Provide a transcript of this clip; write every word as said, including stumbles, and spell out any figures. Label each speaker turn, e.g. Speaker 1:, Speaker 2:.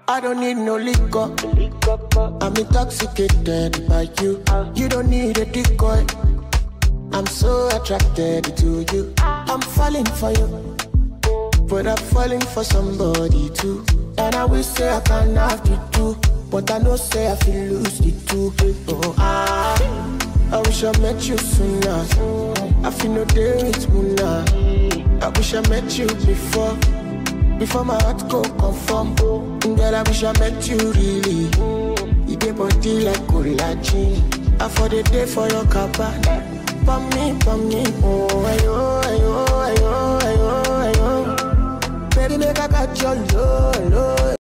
Speaker 1: I don't need no liquor. I'm intoxicated by you. You don't need a decoy. I'm so attracted to you. I'm falling for you, but I'm falling for somebody too. And I wish say I can have the two, but I know say I feel lose the two. Oh, I, I wish I met you sooner. I feel no day with Muna. I wish I met you before, before my heart go confirm. Girl, I wish I met you really. You get body like collagen. I for the day for your cabana. Pa me, pa me, oh, ayo, ayo, ayo, ayo, ayo. Baby, make I catch your low, low.